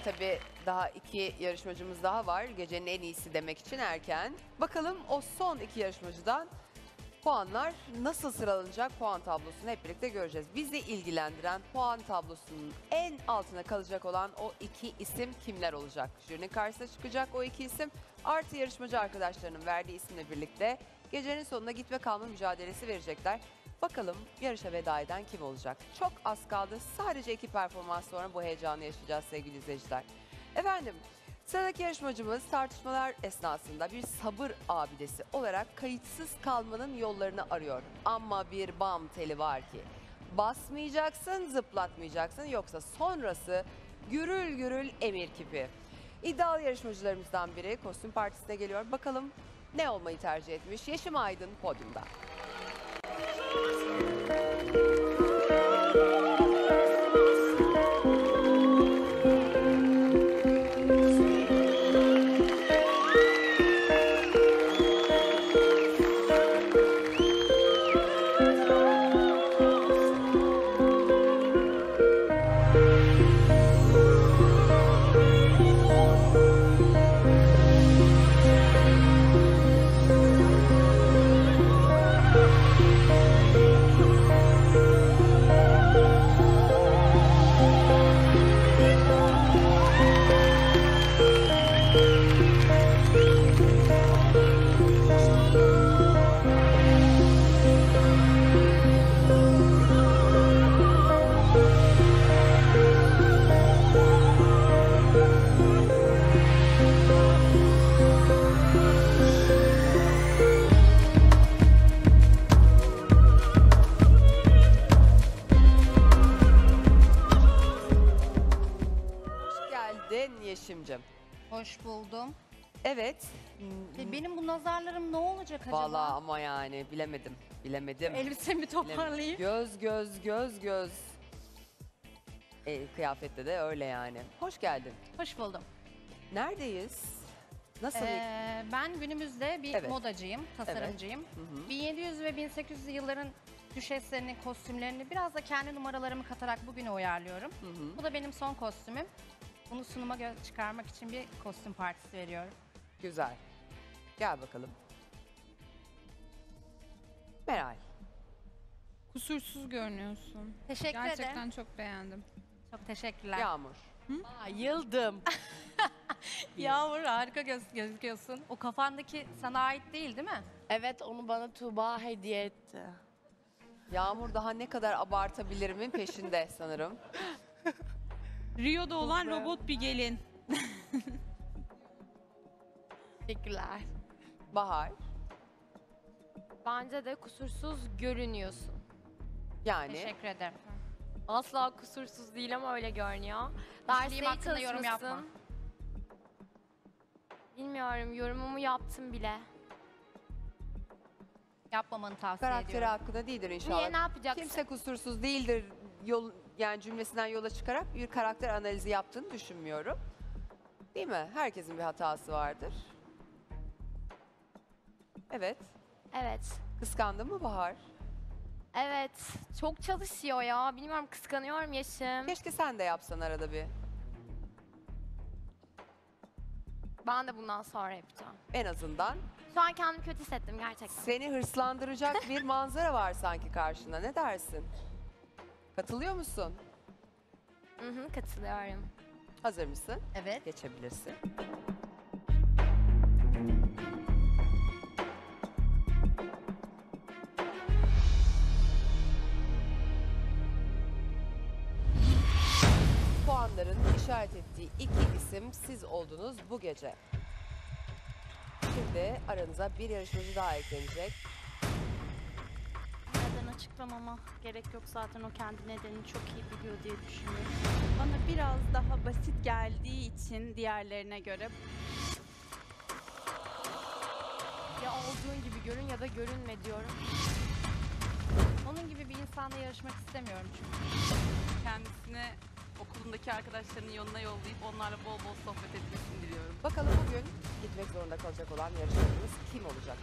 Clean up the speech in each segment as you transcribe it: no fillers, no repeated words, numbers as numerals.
tabii daha 2 yarışmacımız daha var. Gecenin en iyisi demek için erken. Bakalım o son 2 yarışmacıdan puanlar nasıl sıralanacak, puan tablosunu hep birlikte göreceğiz. Bizi ilgilendiren puan tablosunun en altına kalacak olan o 2 isim kimler olacak? Jürinin karşısına çıkacak o 2 isim artı yarışmacı arkadaşlarının verdiği isimle birlikte gecenin sonunda git ve kalma mücadelesi verecekler. Bakalım yarışa veda eden kim olacak? Çok az kaldı. Sadece 2 performans sonra bu heyecanı yaşayacağız sevgili izleyiciler. Efendim, sıradaki yarışmacımız tartışmalar esnasında bir sabır abidesi olarak kayıtsız kalmanın yollarını arıyor. Ama bir bam teli var ki basmayacaksın, zıplatmayacaksın yoksa sonrası gürül gürül emir kipi. İddialı yarışmacılarımızdan biri kostüm partisine geliyor. Bakalım ne olmayı tercih etmiş? Yeşim Aydın podyumda. Yeşim'cim. Hoş buldum. Evet. Benim bu nazarlarım ne olacak acaba? Vallahi ama yani bilemedim. Elbisemi toparlayayım. Göz. Kıyafette de öyle yani. Hoş geldin. Hoş buldum. Neredeyiz? Nasıl Ben günümüzde bir Evet. modacıyım, tasarımcıyım. Hı hı. 1700 ve 1800'lü yılların düşeslerini, kostümlerini biraz da kendi numaralarımı katarak bugüne uyarlıyorum. Hı hı. Bu da benim son kostümüm. Bunu sunuma çıkarmak için bir kostüm partisi veriyorum. Güzel. Gel bakalım. Meral. Kusursuz görünüyorsun. Teşekkür Gerçekten ederim. çok beğendim. Çok teşekkürler. Yağmur. Bayıldım. Yağmur harika gözüküyorsun. O kafandaki sana ait değil mi? Evet, onu bana Tuğba hediye etti. Yağmur daha ne kadar abartabilirimin peşinde sanırım. Rio'da olan robot bir gelin. Teşekkürler. Bahar. Bence de kusursuz görünüyorsun. Yani Teşekkür ederim. Asla kusursuz değil ama öyle görünüyor. Kişiliğim hakkında yorum yapma. Bilmiyorum, yorumumu yaptım bile. Yapmamanı tavsiye karakteri ediyorum. hakkında değildir inşallah. Niye, ne yapacaksın? Kimse kusursuz değildir yani cümlesinden yola çıkarak bir karakter analizi yaptığını düşünmüyorum. Değil mi? Herkesin bir hatası vardır. Evet. Evet. Kıskandın mı Bahar? Evet. Çok çalışıyor ya. Bilmiyorum, kıskanıyorum Yeşim. Keşke sen de yapsan arada bir. Ben de bundan sonra yapacağım. En azından Şu an kendimi kötü hissettim gerçekten. seni hırslandıracak bir manzara var sanki karşında. Ne dersin? Katılıyor musun? Hı hı, katılıyorum. Hazır mısın? Evet. Geçebilirsin. Puanların işaret ettiği 2 isim siz oldunuz bu gece. Şimdi aranıza bir yarışmacı daha eklenecek. Neden açıklamama gerek yok, zaten o kendi nedenini çok iyi biliyor diye düşünüyorum. Bana biraz daha basit geldiği için diğerlerine göre Ya olduğun gibi görün ya da görünme diyorum. Onun gibi bir insanla yarışmak istemiyorum çünkü. kendisine okulundaki arkadaşlarının yanına yollayıp onlarla bol bol sohbet etmesini diliyorum. Bakalım bugün gitmek zorunda kalacak olan yarışmacımız kim olacak?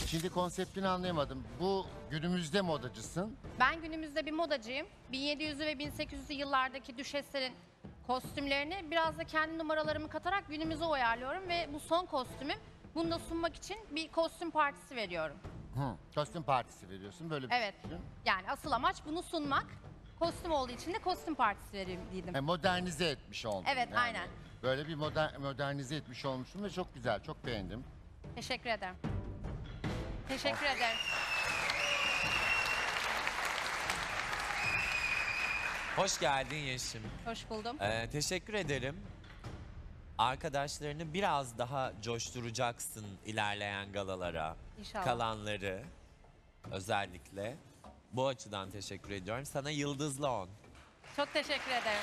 Şimdi konseptini anlayamadım. Bu günümüzde modacısın. Ben günümüzde bir modacıyım. 1700'lü ve 1800'lü yıllardaki düşeslerin kostümlerini biraz da kendi numaralarımı katarak günümüze uyarlıyorum ve bu son kostümüm. Bunu da sunmak için bir kostüm partisi veriyorum. Kostüm partisi veriyorsun. Böyle bir Evet. düşün. Yani asıl amaç bunu sunmak. Kostüm olduğu için de kostüm partisi vereyim dedim. Modernize etmiş oldun. Evet, aynen. Böyle bir modernize etmiş olmuşsun ve çok güzel, çok beğendim. Teşekkür ederim. Teşekkür ederim. Hoş geldin Yeşim. Hoş buldum. Teşekkür ederim. Arkadaşlarını biraz daha coşturacaksın ilerleyen galalara. İnşallah. Kalanları özellikle. Bu açıdan teşekkür ediyorum. Sana yıldızlı 10. Çok teşekkür ederim.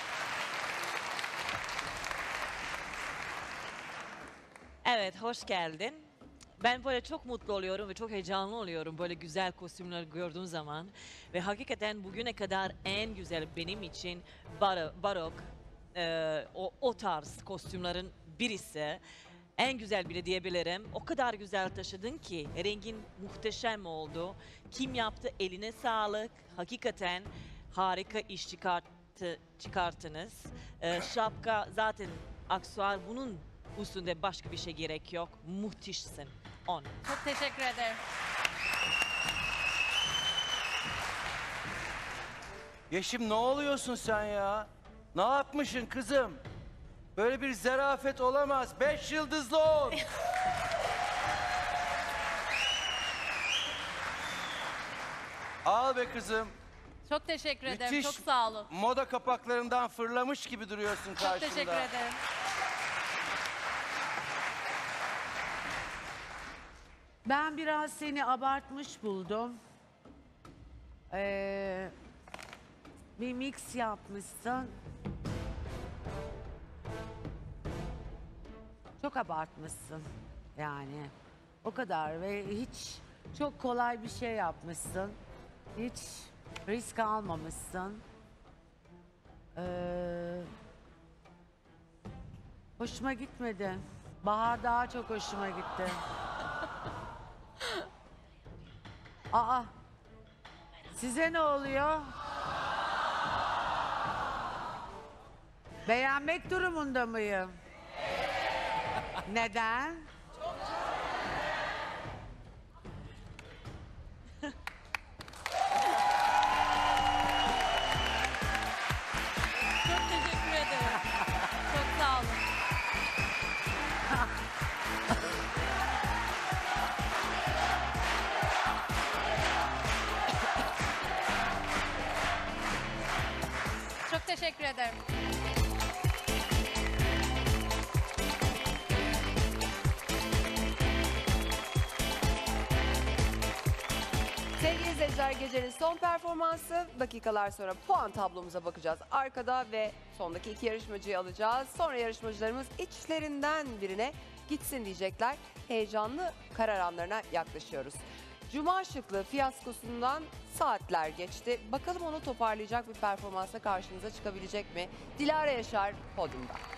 Evet, hoş geldin. Ben böyle çok mutlu oluyorum ve çok heyecanlı oluyorum böyle güzel kostümler gördüğüm zaman. Ve hakikaten bugüne kadar en güzel benim için barok, o tarz kostümlerin birisi. En güzel bile diyebilirim. O kadar güzel taşıdın ki rengin muhteşem oldu. Kim yaptı eline sağlık. Hakikaten harika iş çıkarttınız. Şapka zaten aksesuar bunun üstünde başka bir şey gerek yok. Muhteşsin. 10. Çok teşekkür ederim. Yeşim ne oluyorsun sen ya? Ne yapmışsın kızım? Böyle bir zarafet olamaz. 5 yıldızlı 10. Al be kızım. Çok teşekkür ederim. Müthiş. Çok sağ olun. Moda kapaklarından fırlamış gibi duruyorsun Çok karşımda. teşekkür ederim. Ben biraz seni abartmış buldum. Bir mix yapmışsın. Çok abartmışsın yani. O kadar ve hiç çok kolay bir şey yapmışsın. Hiç risk almamışsın. Hoşuma gitmedi. Bahar daha çok hoşuma gitti. Aa, size ne oluyor? Beğenmek durumunda mıyım? Neden? Çok teşekkür ederim. Çok sağ olun. Çok teşekkür ederim. Sevgili izleyiciler, gecenin son performansı. Dakikalar sonra puan tablomuza bakacağız. Arkada ve sondaki iki yarışmacıyı alacağız. Sonra yarışmacılarımız içlerinden birine gitsin diyecekler. Heyecanlı karar anlarına yaklaşıyoruz. Cuma şıklığı fiyaskosundan saatler geçti. Bakalım onu toparlayacak bir performansa karşınıza çıkabilecek mi? Dilara Yaşar podyumda.